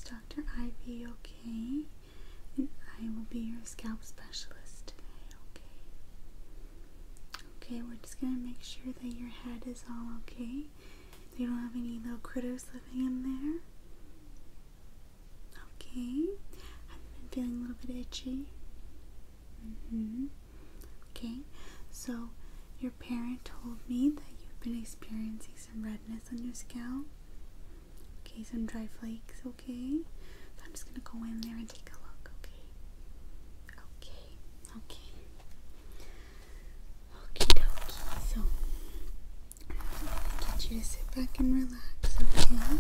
Dr. Ivy, okay? And I will be your scalp specialist today, okay? Okay, we're just gonna make sure that your head is all okay. You don't have any little critters living in there. Okay. Have you been feeling a little bit itchy? Okay. So, your parent told me that you've been experiencing some redness on your scalp. Okay, some dry flakes, okay? So I'm just gonna go in there and take a look, okay? Okay. Okie dokie. So, I'm gonna get you to sit back and relax, okay?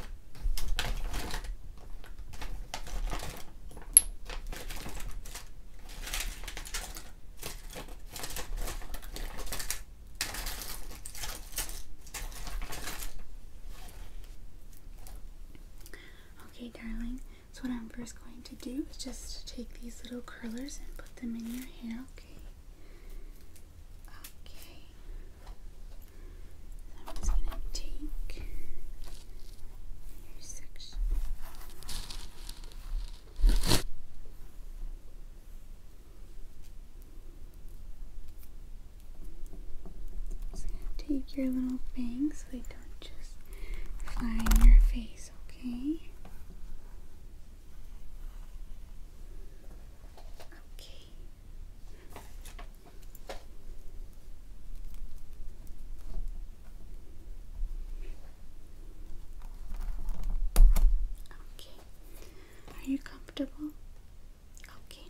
Okay, darling, so what I'm first going to do is just take these little curlers and put them in your hair, okay? Okay. So I'm just going to take your section. I'm just going to take your little bangs so they don't just fly in your face, okay? Are you comfortable? Okay.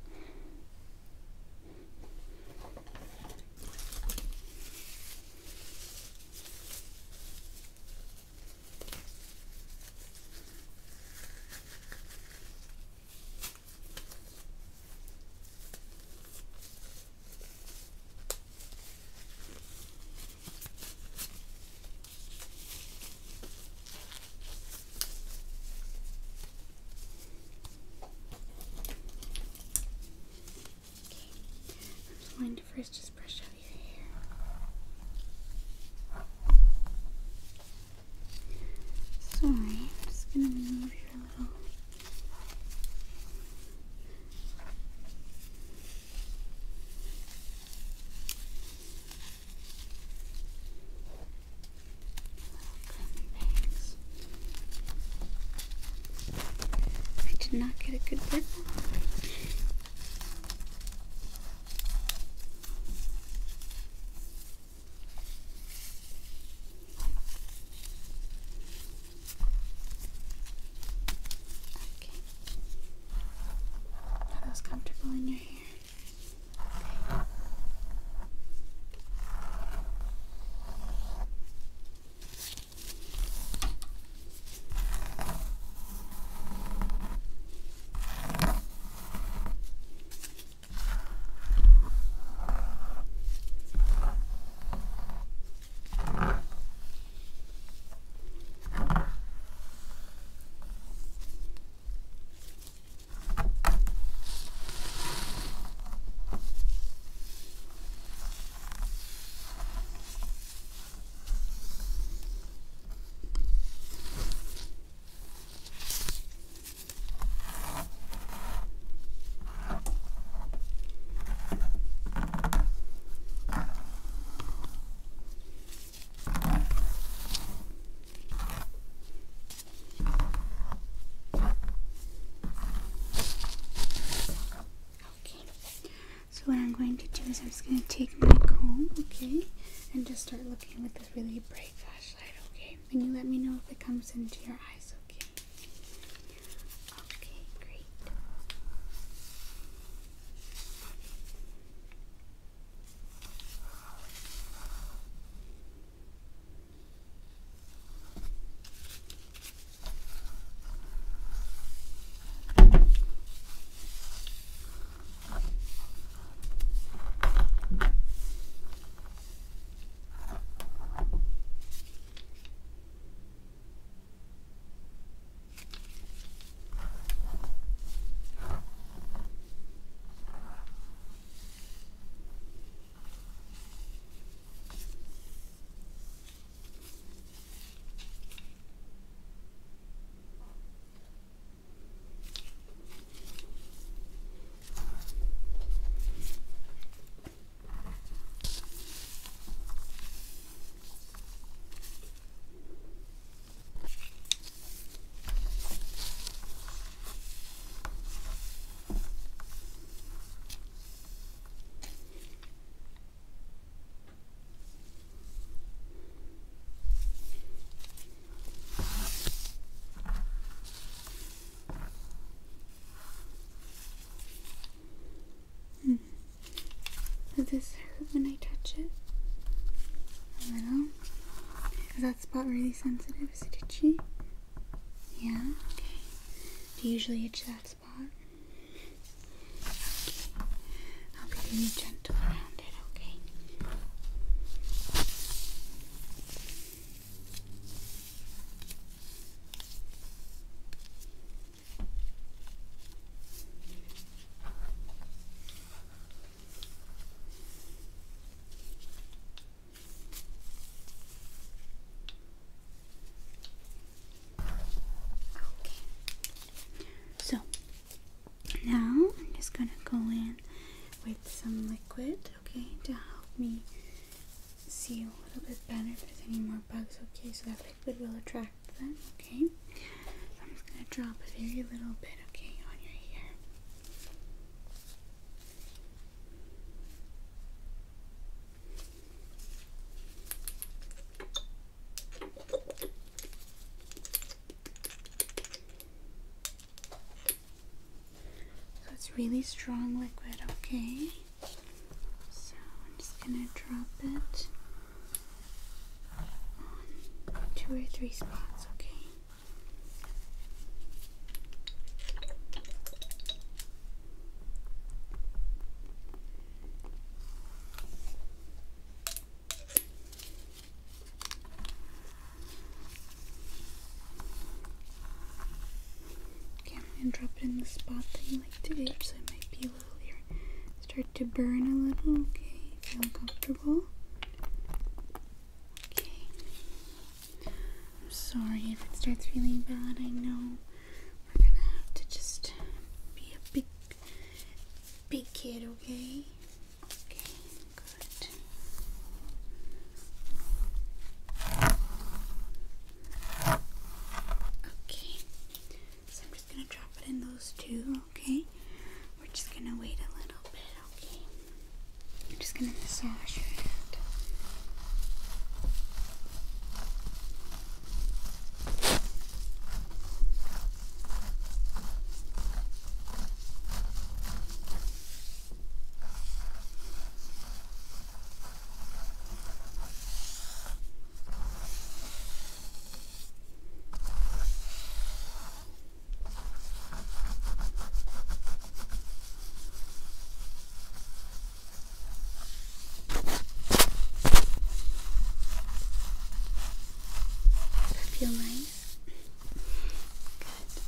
I'm going to first just brush out your hair. Sorry, I'm just going to remove your little... curly bangs. I did not get a good grip on them. Comfortable in your hair. What I'm going to do is I'm just going to take my comb, okay, and just start looking with this really bright flashlight, okay? And you let me know if it comes into your eyes, okay? Okay, great. Does this hurt when I touch it? A little? Is that spot really sensitive? Is it itchy? Yeah? Okay. Do you usually itch that spot? Okay. I'll be really gentle around it, okay? So, now I'm just going to go in with some liquid, okay, to help me see a little bit better if there's any more bugs, okay, so that liquid will attract them, okay. So I'm just going to drop a very little bit, okay, on your hair. So it's really strong liquid, okay. So I'm just gonna drop it on 2 or 3 spots, okay. Okay, I'm gonna drop it in the spot that you like to itch, so it might be a little here. Start to burn a little, okay. Feel uncomfortable. Okay. I'm sorry if it starts feeling bad. I know we're gonna have to just be a big kid, okay? Okay, good. Okay, so I'm just gonna drop it in those 2, okay? We're just gonna wait a little bit, okay? I'm just gonna massage your hand. Feel nice? Good.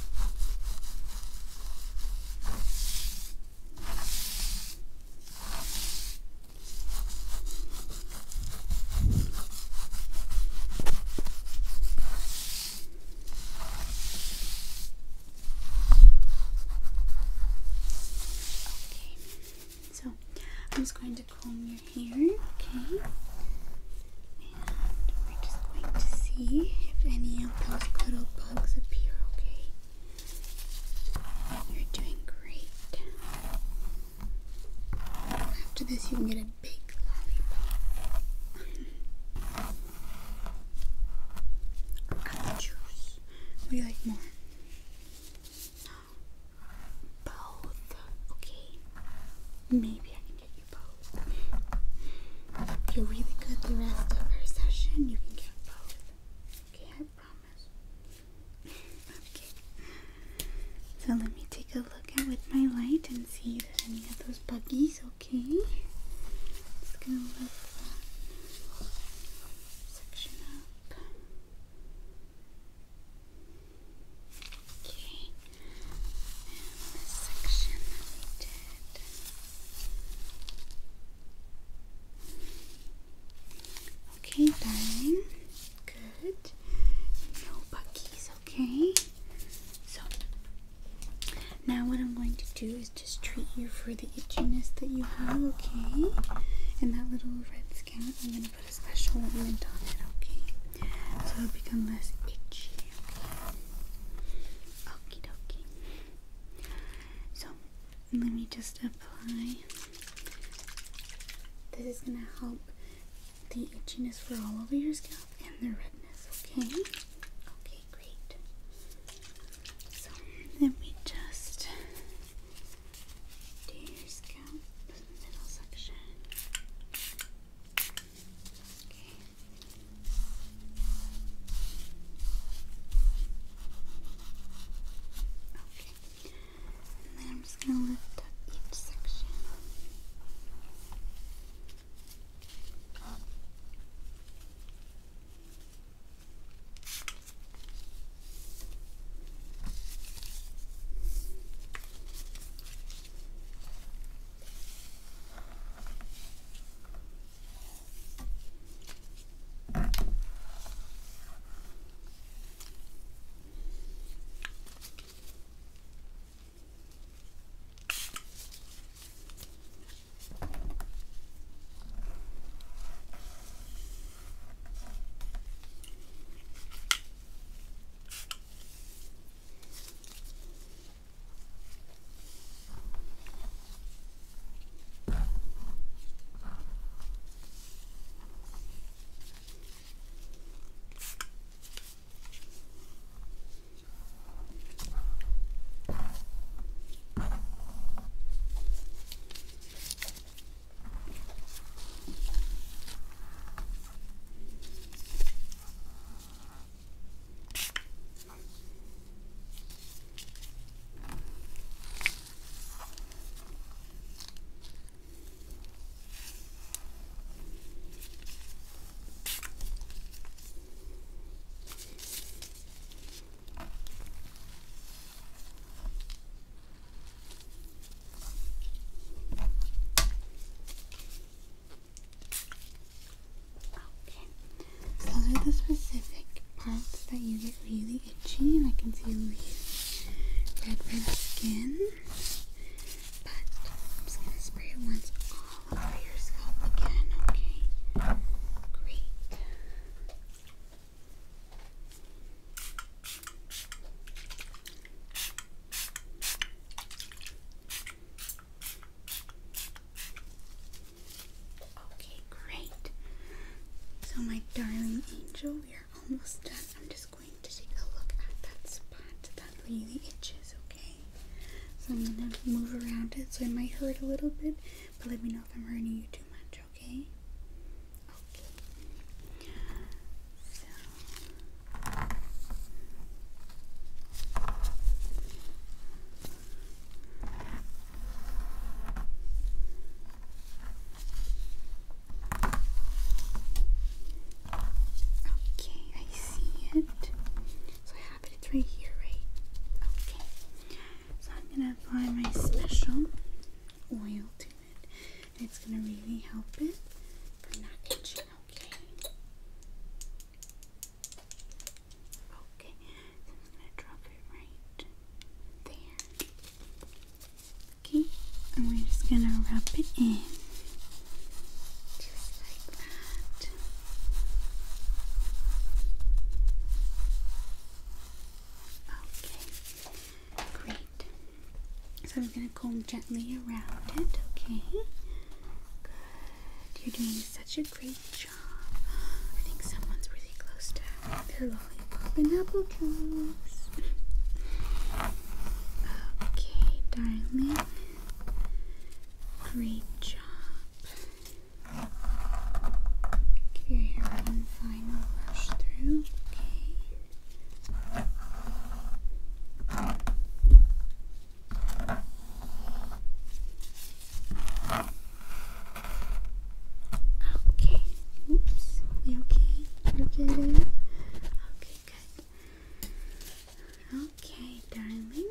Okay, so I'm just going to comb your hair, okay? And we're just going to see if any of those little bugs appear, okay? You're doing great. After this, you can get a big lollipop. Apple juice. What do you like more? Both. Okay. Maybe I can get you both. If you're really good the rest of our session, you can get both. Okay, I promise. Okay. So let me take a look at with my light and see if there's any of those buggies, okay? Just gonna lift that section up. Okay. And this section that we did. Okay, darling. Good. No buggies, okay? So, now what I'm going to do is just treat you for the itchiness that you have, okay? And that little red scab, I'm going to put a special ointment on it, okay? So it'll become less itchy, okay? Okie dokie. So, let me just apply. This is going to help the itchiness for all over your scalp and the redness, okay? Okay, great. So, let me just do your scalp, middle section. the specific parts that you get really itchy, and I can see really red skin. But I'm just gonna spray it once all over your scalp again, okay? Great. Okay, great. So my darling angel, we are almost done. I'm just going to take a look at that spot that really itches, okay? So I'm gonna move around it, so it might hurt a little bit, but let me know if I'm hurting you too much, okay? Okay. So okay, I see it. So I have it. It's right here, right? Okay. So I'm gonna apply my special oil to it. And it's gonna really help it from not itching, okay? Okay. So I'm gonna drop it right there. Okay. And we're just gonna rub it in. Just like that. Okay, great. So I'm going to comb gently around it, okay? Good. You're doing such a great job. I think someone's really close to their lollipop and apple juice. Okay, darling. Great job. Give your hair one final brush through, okay? Okay. Oops. You okay? You get it? Okay, good. Okay, darling.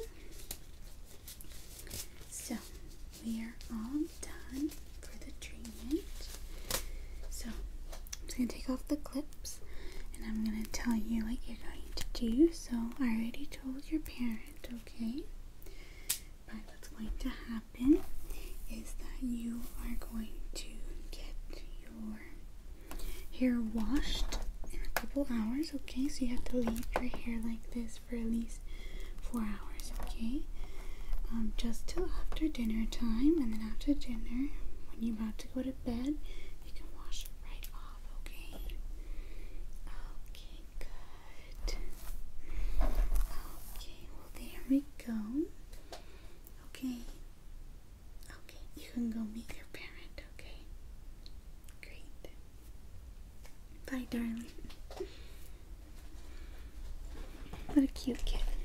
So, we are all done for the treatment. So, I'm just going to take off the clips, and I'm going to tell you what you're going to do. So, I already told your parent, okay? But what's going to happen is that you are going to get your hair washed in a couple hours, okay? So you have to leave your hair like this for at least 4 hours, okay? Just till after dinner time, and then after dinner, when you're about to go to bed, you can wash it right off, okay? Okay, good. Okay, well there we go. Okay. Okay, you can go meet your parent, okay? Great. Bye, darling. What a cute kid.